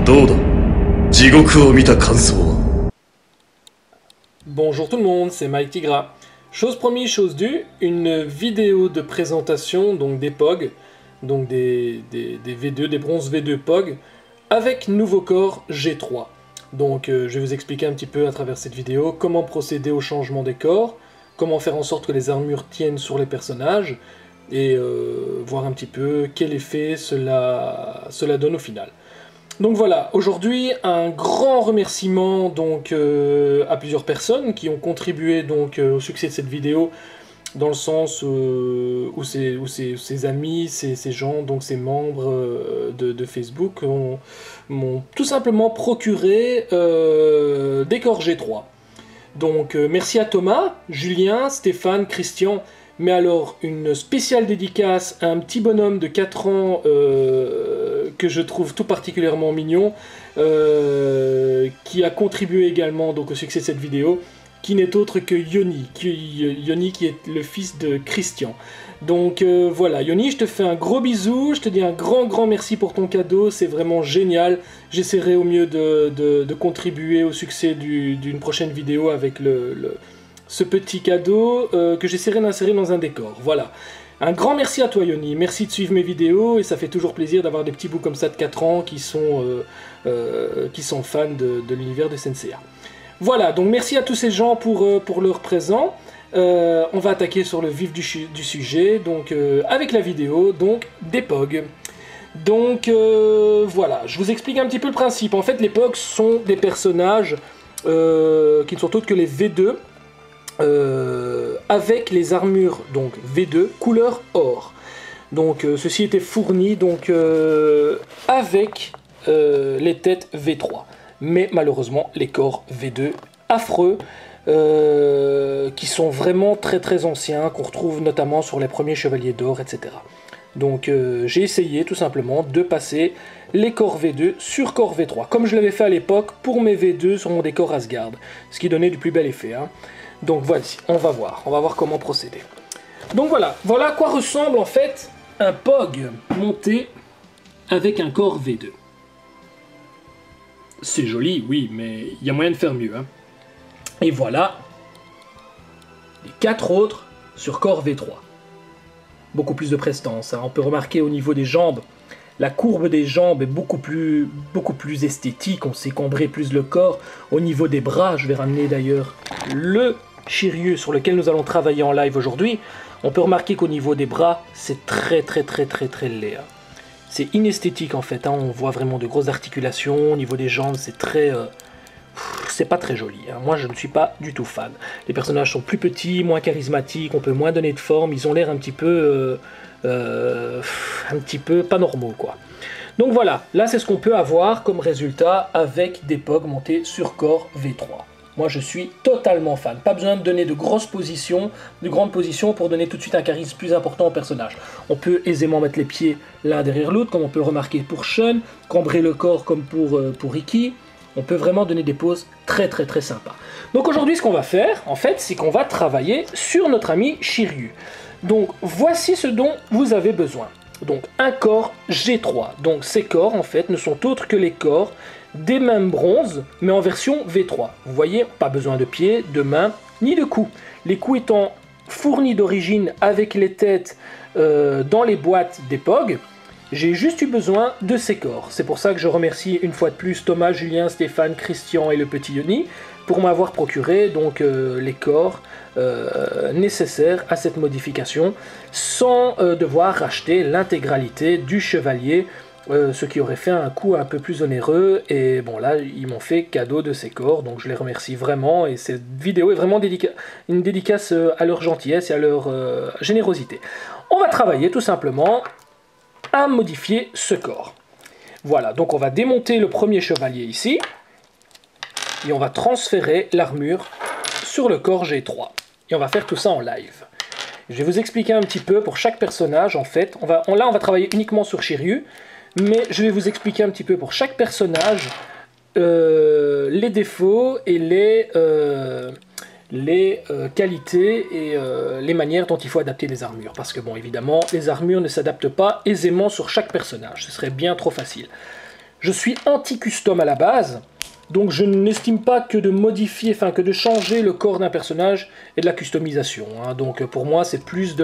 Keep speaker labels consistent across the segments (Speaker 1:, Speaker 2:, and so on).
Speaker 1: どうだ、地獄を見た感想は。
Speaker 2: Bonjour tout le monde, c'est Mike Tigra. Chose promise, chose due, une vidéo de présentation donc des POG, donc des V2, des bronzes V2 POG, avec nouveau corps G3. Donc je vais vous expliquer un petit peu à travers cette vidéo comment procéder au changement des corps, comment faire en sorte que les armures tiennent sur les personnages, et voir un petit peu quel effet cela donne au final. Donc voilà, aujourd'hui un grand remerciement donc à plusieurs personnes qui ont contribué donc au succès de cette vidéo, dans le sens où ces amis, ces gens, donc ces membres de Facebook m'ont tout simplement procuré des corps G3. Donc merci à Thomas, Julien, Stéphane, Christian, mais alors une spéciale dédicace à un petit bonhomme de 4 ans que je trouve tout particulièrement mignon, qui a contribué également donc au succès de cette vidéo, qui n'est autre que Yoni, Yoni qui est le fils de Christian. Donc voilà, Yoni, je te fais un gros bisou, je te dis un grand merci pour ton cadeau, c'est vraiment génial. J'essaierai au mieux de contribuer au succès d'une prochaine vidéo avec ce petit cadeau que j'essaierai d'insérer dans un décor. Voilà. Un grand merci à toi Yoni, merci de suivre mes vidéos et ça fait toujours plaisir d'avoir des petits bouts comme ça de 4 ans qui sont fans de l'univers de Senseiya. Voilà, donc merci à tous ces gens pour leur présent. On va attaquer sur le vif du sujet, donc avec la vidéo, donc des POG. Donc voilà, je vous explique un petit peu le principe. En fait, les POG sont des personnages qui ne sont autres que les V2, avec les armures donc V2 couleur or. Donc ceci était fourni donc avec les têtes V3, mais malheureusement les corps V2 affreux qui sont vraiment très anciens, qu'on retrouve notamment sur les premiers chevaliers d'or, etc. Donc j'ai essayé tout simplement de passer les corps V2 sur corps V3, comme je l'avais fait à l'époque pour mes V2 sur mon décor Asgard, ce qui donnait du plus bel effet, hein. Donc voici, on va voir comment procéder. Donc voilà à quoi ressemble en fait un POG monté avec un corps V2. C'est joli, oui, mais il y a moyen de faire mieux, hein. Et voilà les 4 autres sur corps V3. Beaucoup plus de prestance, hein. On peut remarquer au niveau des jambes, la courbe des jambes est beaucoup plus esthétique, on sait combrer plus le corps. Au niveau des bras, je vais ramener d'ailleurs le Shiryu sur lequel nous allons travailler en live aujourd'hui. On peut remarquer qu'au niveau des bras, c'est très laid, hein. C'est inesthétique en fait, hein. On voit vraiment de grosses articulations. Au niveau des jambes, c'est c'est pas très joli, hein. Moi je ne suis pas du tout fan. Les personnages sont plus petits, moins charismatiques, on peut moins donner de forme, ils ont l'air un petit peu pas normaux quoi. Donc voilà, là c'est ce qu'on peut avoir comme résultat avec des POG montés sur corps V3. Moi je suis totalement fan, pas besoin de donner de grandes positions pour donner tout de suite un charisme plus important au personnage. On peut aisément mettre les pieds l'un derrière l'autre, comme on peut remarquer pour Shun, cambrer le corps comme pour Ikki. On peut vraiment donner des poses très sympas. Donc aujourd'hui ce qu'on va faire, en fait, c'est qu'on va travailler sur notre ami Shiryu. Donc voici ce dont vous avez besoin. Donc un corps G3. Donc ces corps en fait ne sont autres que les corps des mêmes bronzes, mais en version V3. Vous voyez, pas besoin de pieds, de mains, ni de coups. Les coups étant fournis d'origine avec les têtes dans les boîtes des POG, j'ai juste eu besoin de ces corps. C'est pour ça que je remercie une fois de plus Thomas, Julien, Stéphane, Christian et le petit Yoni pour m'avoir procuré donc les corps nécessaires à cette modification, sans devoir racheter l'intégralité du chevalier, ce qui aurait fait un coût un peu plus onéreux. Et bon là ils m'ont fait cadeau de ces corps, donc je les remercie vraiment, et cette vidéo est vraiment une dédicace à leur gentillesse et à leur générosité. On va travailler tout simplement à modifier ce corps. Voilà, donc on va démonter le premier chevalier ici, et on va transférer l'armure sur le corps G3. Et on va faire tout ça en live. Je vais vous expliquer un petit peu pour chaque personnage en fait. Là on va travailler uniquement sur Shiryu, mais je vais vous expliquer un petit peu pour chaque personnage les défauts et les qualités et les manières dont il faut adapter les armures. Parce que bon, évidemment, les armures ne s'adaptent pas aisément sur chaque personnage. Ce serait bien trop facile. je suis anti-custom à la base, donc je n'estime pas que de modifier, enfin que de changer le corps d'un personnage et de la customisation. Hein. Donc pour moi, c'est plus de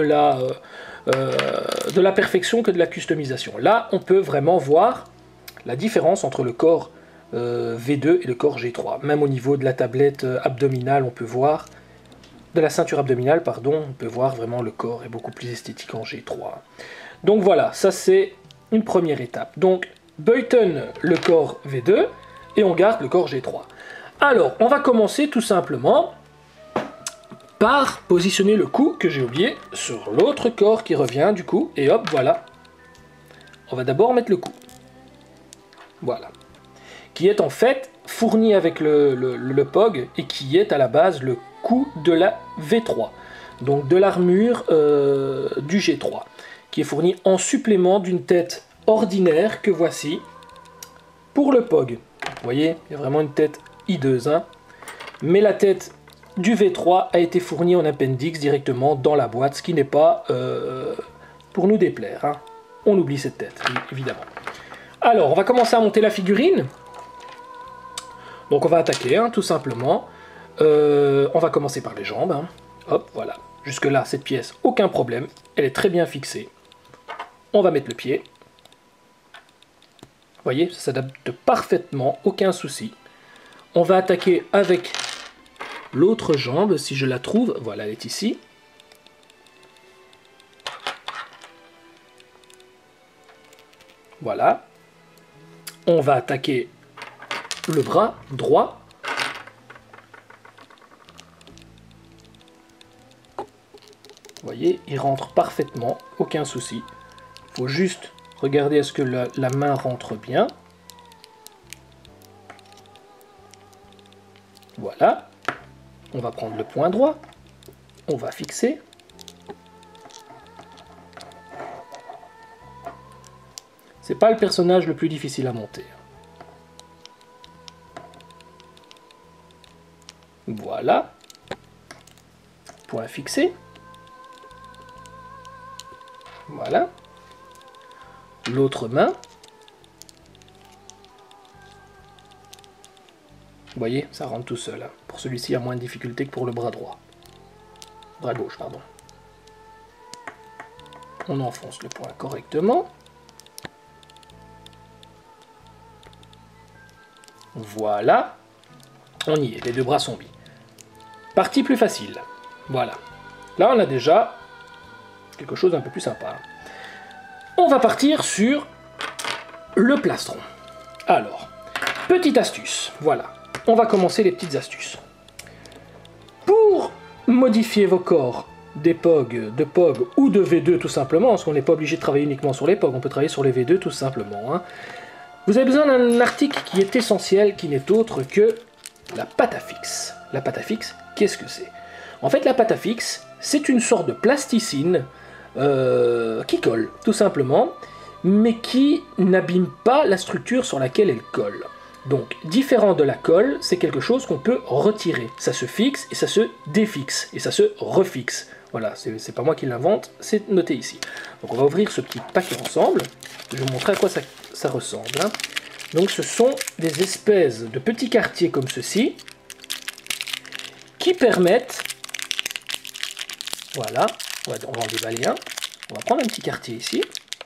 Speaker 2: la perfection que de la customisation. Là, on peut vraiment voir la différence entre le corps V2 et le corps G3. Même au niveau de la tablette abdominale, on peut voir, de la ceinture abdominale, pardon, on peut voir vraiment le corps est beaucoup plus esthétique en G3. Donc voilà, ça c'est une première étape. Donc button le corps V2 et on garde le corps G3. Alors, on va commencer tout simplement par positionner le cou que j'ai oublié sur l'autre corps qui revient du coup, et hop, voilà. On va d'abord mettre le cou. Voilà. Qui est en fait fourni avec le POG et qui est à la base le cou de la V3. Donc de l'armure du G3. Qui est fourni en supplément d'une tête ordinaire que voici pour le POG. Vous voyez, il y a vraiment une tête hideuse. Hein, mais la tête du V3 a été fournie en appendix directement dans la boîte, ce qui n'est pas pour nous déplaire. Hein. On oublie cette tête, évidemment. Alors, on va commencer à monter la figurine. Donc on va attaquer, hein, tout simplement. On va commencer par les jambes. Hein. Hop, voilà. Jusque là, cette pièce, aucun problème. Elle est très bien fixée. On va mettre le pied. Vous voyez, ça s'adapte parfaitement, aucun souci. On va attaquer avec l'autre jambe, si je la trouve. Voilà, elle est ici. Voilà. On va attaquer le bras droit. Vous voyez, il rentre parfaitement, aucun souci. Il faut juste regarder à ce que la main rentre bien. Voilà. On va prendre le point droit. On va fixer. C'est pas le personnage le plus difficile à monter. Voilà. Point fixé. Voilà. L'autre main. Vous voyez, ça rentre tout seul. Hein. Pour celui-ci, il y a moins de difficulté que pour le bras droit. Bras gauche, pardon. On enfonce le point correctement. Voilà. On y est, les deux bras sont mis. Partie plus facile. Voilà. Là, on a déjà quelque chose d'un peu plus sympa. On va partir sur le plastron. Alors, petite astuce. Voilà. On va commencer les petites astuces. Pour modifier vos corps des POG, de POG ou de V2 tout simplement, parce qu'on n'est pas obligé de travailler uniquement sur les POG, on peut travailler sur les V2 tout simplement. Hein. Vous avez besoin d'un article qui est essentiel, qui n'est autre que la pâte à fixe. La pâte à fixe, qu'est-ce que c'est? En fait, la pâte à fixe, c'est une sorte de plasticine qui colle, tout simplement, mais qui n'abîme pas la structure sur laquelle elle colle. Donc, différent de la colle, c'est quelque chose qu'on peut retirer. Ça se fixe et ça se défixe, et ça se refixe. Voilà, c'est pas moi qui l'invente, c'est noté ici. Donc on va ouvrir ce petit paquet ensemble. Je vais vous montrer à quoi ça ressemble. Hein. Donc ce sont des espèces de petits quartiers comme ceci, qui permettent... Voilà, on va en déballer un. On va prendre un petit quartier ici.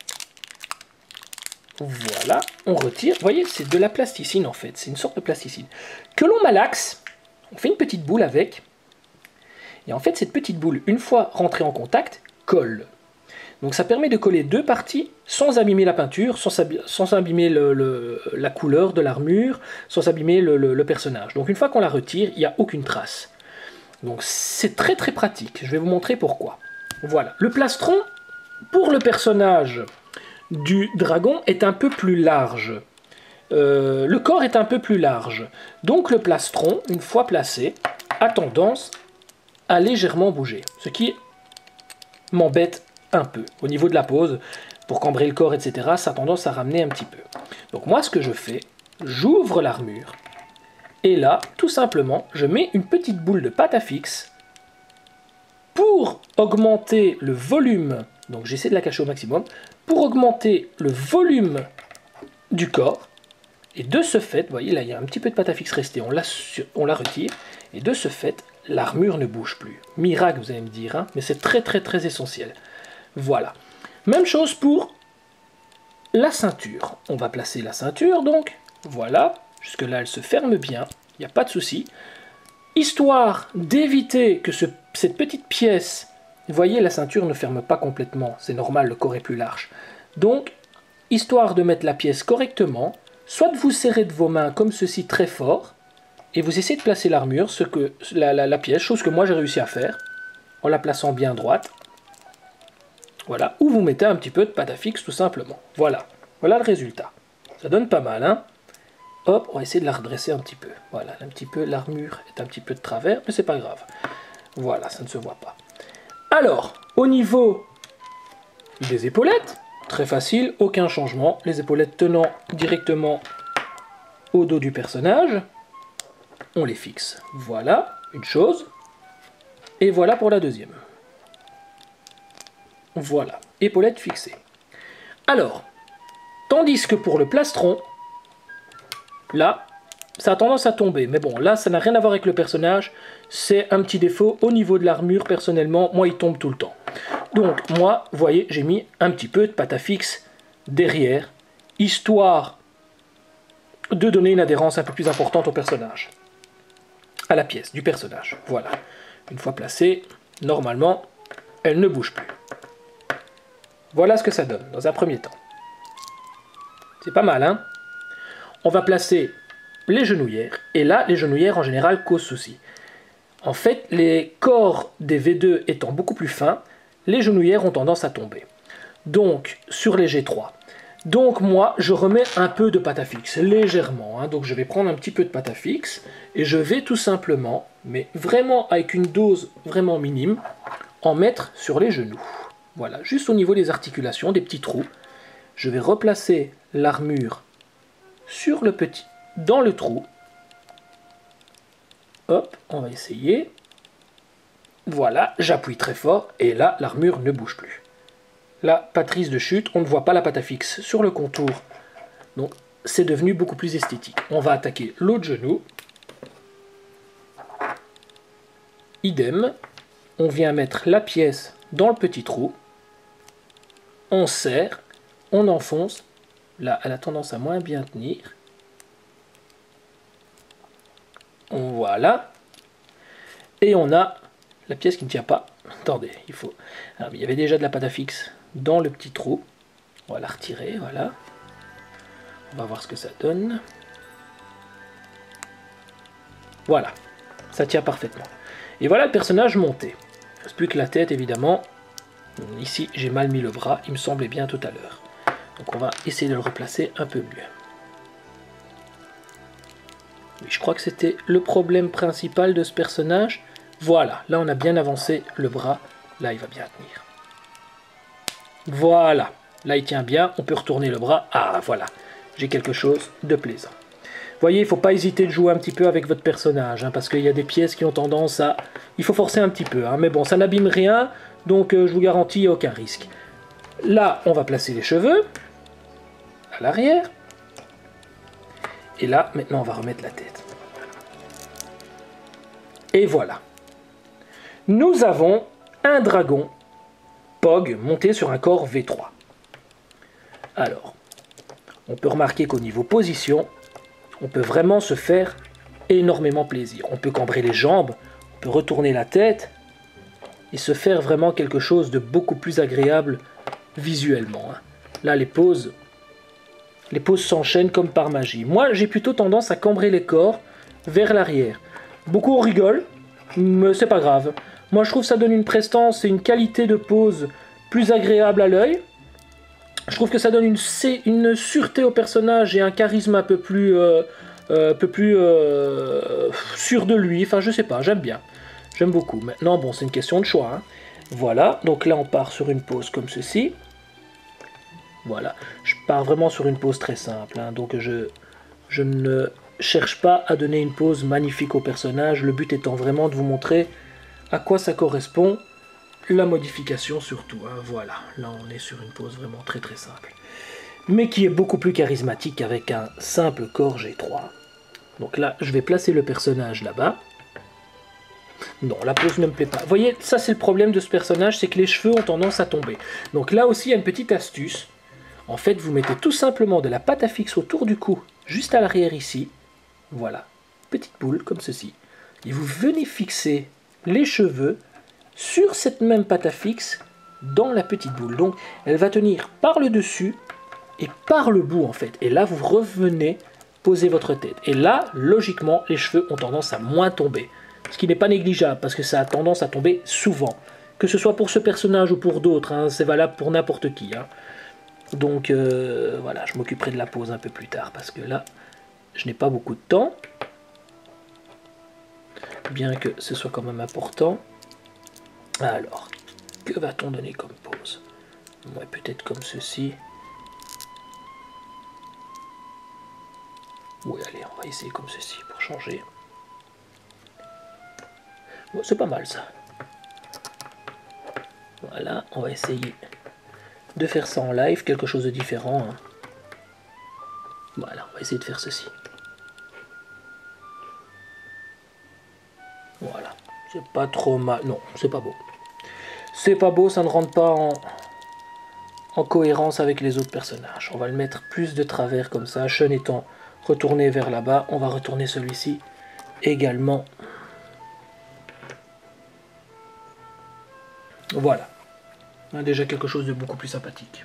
Speaker 2: Voilà, on retire. Vous voyez, c'est de la plasticine en fait. C'est une sorte de plasticine. Que l'on malaxe, on fait une petite boule avec. Et en fait, cette petite boule, une fois rentrée en contact, colle. Donc ça permet de coller deux parties sans abîmer la peinture, sans abîmer la couleur de l'armure, sans abîmer le personnage. Donc une fois qu'on la retire, il n'y a aucune trace. Donc c'est très très pratique. Je vais vous montrer pourquoi. Voilà, le plastron, pour le personnage du dragon, est un peu plus large. Le corps est un peu plus large. Donc le plastron, une fois placé, a tendance à légèrement bouger. Ce qui m'embête un peu. Au niveau de la pose, pour cambrer le corps, etc., ça a tendance à ramener un petit peu. Donc moi, ce que je fais, j'ouvre l'armure. Et là, tout simplement, je mets une petite boule de pâte à fixe pour augmenter le volume. Donc j'essaie de la cacher au maximum. Pour augmenter le volume du corps, Et de ce fait, vous voyez là il y a un petit peu de pâte à fixe restée, on la retire, et de ce fait, l'armure ne bouge plus. Miracle vous allez me dire, hein, mais c'est très très très essentiel. Voilà. Même chose pour la ceinture. On va placer la ceinture donc, voilà, jusque là elle se ferme bien, il n'y a pas de souci. Histoire d'éviter que cette petite pièce, vous voyez la ceinture ne ferme pas complètement, c'est normal, le corps est plus large. Donc, histoire de mettre la pièce correctement, soit vous serrez de vos mains comme ceci très fort, et vous essayez de placer l'armure, la pièce, chose que moi j'ai réussi à faire, en la plaçant bien droite. Voilà, ou vous mettez un petit peu de pâte à fixe tout simplement. Voilà, voilà le résultat. Ça donne pas mal, hein. Hop, on va essayer de la redresser un petit peu. Voilà, un petit peu, l'armure est un petit peu de travers, mais c'est pas grave. Voilà, ça ne se voit pas. Alors, au niveau des épaulettes, très facile, aucun changement. Les épaulettes tenant directement au dos du personnage. On les fixe. Voilà, une chose. Et voilà pour la deuxième. Voilà, épaulettes fixées. Alors, tandis que pour le plastron, là, ça a tendance à tomber. Mais bon, là, ça n'a rien à voir avec le personnage. C'est un petit défaut au niveau de l'armure, personnellement. Moi, il tombe tout le temps. Donc, moi, vous voyez, j'ai mis un petit peu de pâte à fixe derrière, histoire de donner une adhérence un peu plus importante au personnage. À la pièce du personnage. Voilà. Une fois placée, normalement, elle ne bouge plus. Voilà ce que ça donne, dans un premier temps. C'est pas mal, hein? On va placer les genouillères. Et là, les genouillères, en général, causent souci. En fait, les corps des V2 étant beaucoup plus fins, les genouillères ont tendance à tomber. Donc, sur les G3. Donc, moi, je remets un peu de pâte à fixe, légèrement. Hein. Donc, je vais prendre un petit peu de pâte à fixe et je vais tout simplement, mais vraiment avec une dose vraiment minime, en mettre sur les genoux. Voilà, juste au niveau des articulations, des petits trous. Je vais replacer l'armure sur dans le trou. Hop, on va essayer. Voilà, j'appuie très fort et là, l'armure ne bouge plus. Là, patrice de chute, on ne voit pas la pâte à fixe sur le contour. Donc, c'est devenu beaucoup plus esthétique. On va attaquer l'autre genou. Idem. On vient mettre la pièce dans le petit trou. On serre, on enfonce. Là, elle a tendance à moins bien tenir. Voilà. Et on a la pièce qui ne tient pas. Attendez, il faut... Alors, il y avait déjà de la pâte à fixe dans le petit trou. On va la retirer, voilà. On va voir ce que ça donne. Voilà. Ça tient parfaitement. Et voilà le personnage monté. Il ne reste plus que la tête, évidemment. Ici, j'ai mal mis le bras. Il me semblait bien tout à l'heure. Donc on va essayer de le replacer un peu mieux. Oui, je crois que c'était le problème principal de ce personnage. Voilà, là on a bien avancé le bras. Là, il va bien tenir. Voilà, là il tient bien. On peut retourner le bras. Ah, voilà, j'ai quelque chose de plaisant. Vous voyez, il ne faut pas hésiter de jouer un petit peu avec votre personnage, hein, parce qu'il y a des pièces qui ont tendance à... Il faut forcer un petit peu, hein, mais bon, ça n'abîme rien, donc je vous garantis, il n'y a aucun risque. Là, on va placer les cheveux, à l'arrière. Et là, maintenant, on va remettre la tête. Et voilà. Nous avons un dragon POG monté sur un corps V3. Alors, on peut remarquer qu'au niveau position, on peut vraiment se faire énormément plaisir. On peut cambrer les jambes, on peut retourner la tête et se faire vraiment quelque chose de beaucoup plus agréable visuellement. Là, les poses s'enchaînent comme par magie. Moi, j'ai plutôt tendance à cambrer les corps vers l'arrière. Beaucoup en rigolent, mais c'est pas grave. Moi, je trouve que ça donne une prestance et une qualité de pose plus agréable à l'œil. Je trouve que ça donne une sûreté au personnage et un charisme un peu plus sûr de lui. Enfin, je sais pas, j'aime bien. J'aime beaucoup. Maintenant, bon, c'est une question de choix. Hein. Voilà, donc là, on part sur une pose comme ceci. Voilà, je pars vraiment sur une pose très simple. Hein. Donc, je ne cherche pas à donner une pose magnifique au personnage. Le but étant vraiment de vous montrer à quoi ça correspond. La modification surtout, hein, voilà, là on est sur une pose vraiment très très simple. mais qui est beaucoup plus charismatique qu'avec un simple corps G3. Donc là, je vais placer le personnage là-bas. Non, la pose ne me plaît pas. Vous voyez, ça c'est le problème de ce personnage, c'est que les cheveux ont tendance à tomber. Donc là aussi, il y a une petite astuce. En fait, vous mettez tout simplement de la pâte à fixe autour du cou, juste à l'arrière ici. Voilà, petite boule comme ceci. Et vous venez fixer les cheveux sur cette même pâte à fixe dans la petite boule. Donc, elle va tenir par le dessus et par le bout en fait. Et là, vous revenez poser votre tête. Et là, logiquement, les cheveux ont tendance à moins tomber. Ce qui n'est pas négligeable parce que ça a tendance à tomber souvent. Que ce soit pour ce personnage ou pour d'autres, hein, c'est valable pour n'importe qui. Hein. Donc voilà, je m'occuperai de la pose un peu plus tard parce que là, je n'ai pas beaucoup de temps. Bien que ce soit quand même important. Alors, que va-t-on donner comme pose? Ouais, peut-être comme ceci. Oui, allez, on va essayer comme ceci pour changer. Bon, c'est pas mal ça. Voilà, on va essayer de faire ça en live, quelque chose de différent. Hein. Voilà, on va essayer de faire ceci. Voilà, c'est pas trop mal. Non, c'est pas beau. C'est pas beau, ça ne rentre pas en cohérence avec les autres personnages. On va le mettre plus de travers comme ça. Sean étant retourné vers là-bas, on va retourner celui-ci également. Voilà. On a déjà quelque chose de beaucoup plus sympathique.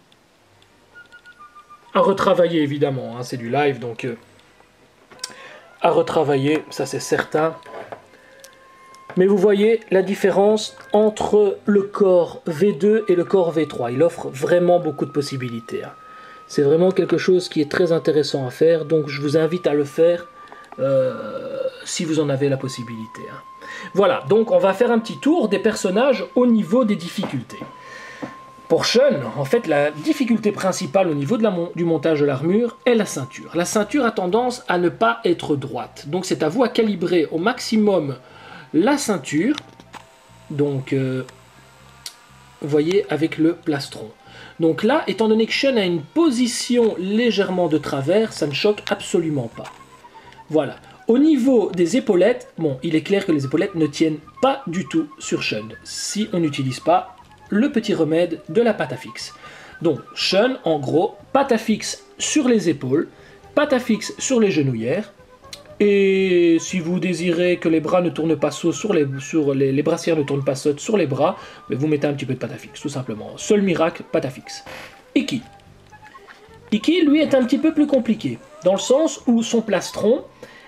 Speaker 2: À retravailler évidemment, hein, c'est du live donc à retravailler, ça c'est certain. Mais vous voyez la différence entre le corps V2 et le corps V3. Il offre vraiment beaucoup de possibilités. Hein. C'est vraiment quelque chose qui est très intéressant à faire, donc je vous invite à le faire si vous en avez la possibilité. Hein. Voilà, donc on va faire un petit tour des personnages au niveau des difficultés. Pour Sean, en fait, la difficulté principale au niveau du montage de l'armure est la ceinture. La ceinture a tendance à ne pas être droite. Donc c'est à vous à calibrer au maximum la ceinture. Donc, vous voyez, avec le plastron. Donc là, étant donné que Sean a une position légèrement de travers, ça ne choque absolument pas. Voilà. Au niveau des épaulettes, bon, il est clair que les épaulettes ne tiennent pas du tout sur Sean, si on n'utilise pas le petit remède de la pâte à fixe. Donc, Sean, en gros, pâte à fixe sur les épaules, pâte à fixe sur les genouillères, et si vous désirez que les bras ne tournent pas saut sur les brassières ne tournent pas saut sur les bras, vous mettez un petit peu de pâte à fixe, tout simplement. Seul miracle, pâte à fixe. Iki. Iki, lui, est un petit peu plus compliqué, dans le sens où son plastron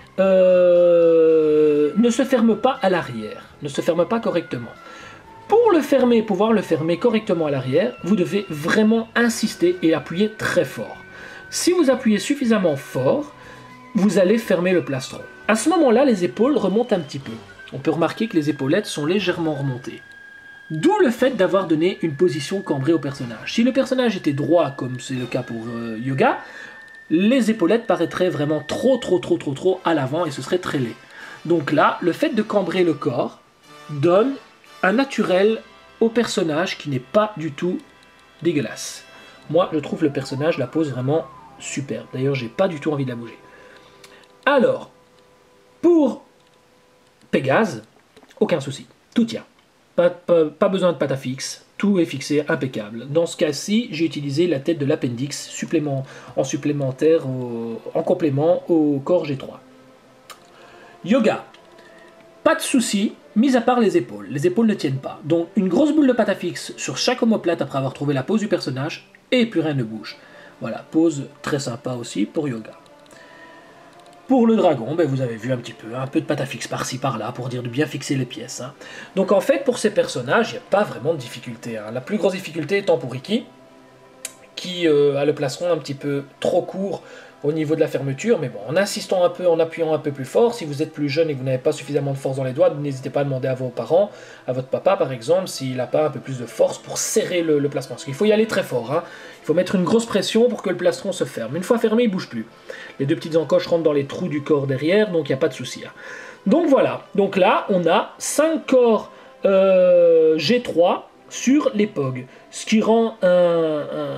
Speaker 2: ne se ferme pas à l'arrière, ne se ferme pas correctement. Pour le fermer, pouvoir le fermer correctement à l'arrière, vous devez vraiment insister et appuyer très fort. Si vous appuyez suffisamment fort, vous allez fermer le plastron. À ce moment-là, les épaules remontent un petit peu. On peut remarquer que les épaulettes sont légèrement remontées. D'où le fait d'avoir donné une position cambrée au personnage. Si le personnage était droit, comme c'est le cas pour Yoga, les épaulettes paraîtraient vraiment trop à l'avant et ce serait très laid. Donc là, le fait de cambrer le corps donne un naturel au personnage qui n'est pas du tout dégueulasse. Moi, je trouve le personnage, la pose vraiment superbe. D'ailleurs, j'ai pas du tout envie de la bouger. Alors, pour Pégase, aucun souci, tout tient. Pas besoin de pâte à fixe, tout est fixé, impeccable. Dans ce cas-ci, j'ai utilisé la tête de l'appendix en supplémentaire, en complément au corps G3. Yoga, pas de souci, mis à part les épaules. Les épaules ne tiennent pas. Donc une grosse boule de pâte à fixe sur chaque omoplate après avoir trouvé la pose du personnage, et plus rien ne bouge. Voilà, pose très sympa aussi pour Yoga. Pour le dragon, vous avez vu un peu de pâte à fixe par-ci par-là pour dire de bien fixer les pièces. Hein. Donc en fait, pour ces personnages, il n'y a pas vraiment de difficulté. Hein. La plus grosse difficulté étant pour Iki, qui a le plastron un petit peu trop court au niveau de la fermeture, mais bon, en insistant un peu, en appuyant un peu plus fort, si vous êtes plus jeune et que vous n'avez pas suffisamment de force dans les doigts, n'hésitez pas à demander à vos parents, à votre papa par exemple, s'il n'a pas un peu plus de force pour serrer le plastron. Parce qu'il faut y aller très fort, hein. Il faut mettre une grosse pression pour que le plastron se ferme. Une fois fermé, il ne bouge plus. Les deux petites encoches rentrent dans les trous du corps derrière, donc il n'y a pas de souci. Hein. Donc voilà, donc là, on a 5 corps G3 sur les POG, ce qui rend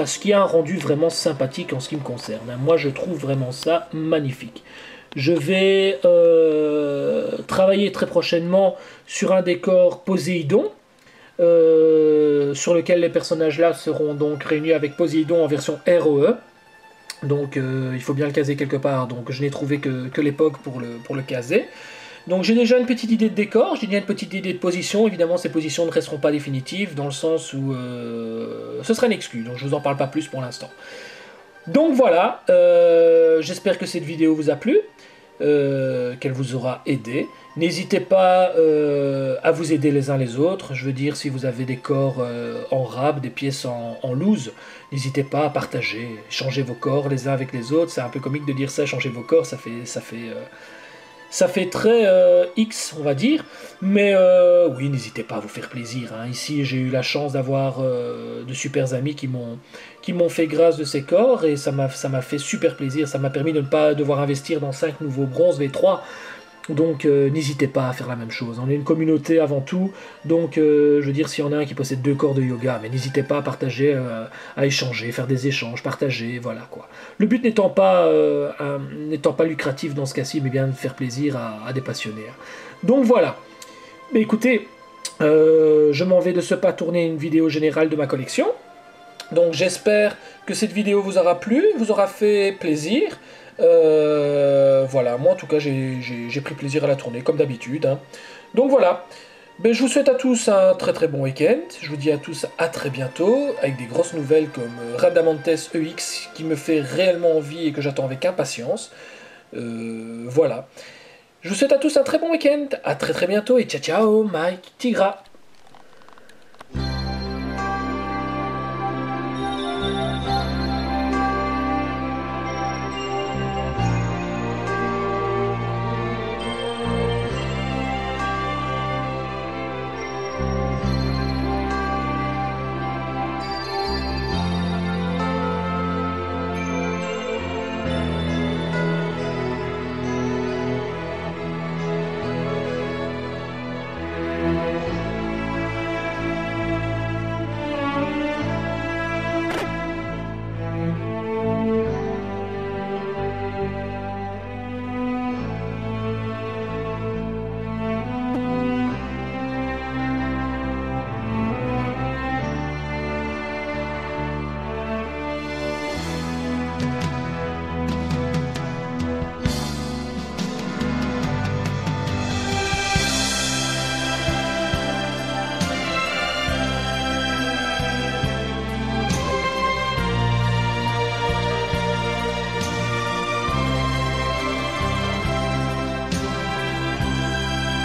Speaker 2: enfin, ce qui a un rendu vraiment sympathique en ce qui me concerne. Moi, je trouve vraiment ça magnifique. Je vais travailler très prochainement sur un décor Poséidon, sur lequel les personnages là seront donc réunis avec Poséidon en version ROE. Donc il faut bien le caser quelque part, donc je n'ai trouvé que l'époque pour le caser. Donc j'ai déjà une petite idée de décor, j'ai déjà une petite idée de position. Évidemment, ces positions ne resteront pas définitives, dans le sens où ce serait une exclu, donc je vous en parle pas plus pour l'instant. Donc voilà, j'espère que cette vidéo vous a plu, qu'elle vous aura aidé. N'hésitez pas à vous aider les uns les autres. Je veux dire, si vous avez des corps en rab, des pièces en loose, n'hésitez pas à partager, échanger vos corps les uns avec les autres. C'est un peu comique de dire ça, changer vos corps, ça fait très X, on va dire. Mais oui, n'hésitez pas à vous faire plaisir. Hein. Ici, j'ai eu la chance d'avoir de super amis qui m'ont fait grâce de ces corps, et ça m'a fait super plaisir. Ça m'a permis de ne pas devoir investir dans 5 nouveaux bronzes V3. Donc n'hésitez pas à faire la même chose. On est une communauté avant tout, donc je veux dire, s'il y en a un qui possède 2 corps de yoga, mais n'hésitez pas à partager, à échanger, faire des échanges, partager, voilà quoi. Le but n'étant pas lucratif dans ce cas-ci, mais bien de faire plaisir à des passionnés. Donc voilà. Mais écoutez, je m'en vais de ce pas tourner une vidéo générale de ma collection. Donc j'espère que cette vidéo vous aura plu, vous aura fait plaisir. Voilà, moi en tout cas j'ai pris plaisir à la tourner comme d'habitude. Hein. Donc voilà, ben, je vous souhaite à tous un très très bon week-end. Je vous dis à tous à très bientôt avec des grosses nouvelles comme Radamantes EX qui me fait réellement envie et que j'attends avec impatience. Voilà. Je vous souhaite à tous un très bon week-end. À très très bientôt et ciao ciao, Mike Tigra.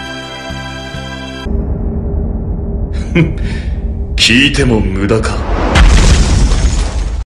Speaker 1: 聞いても無駄か。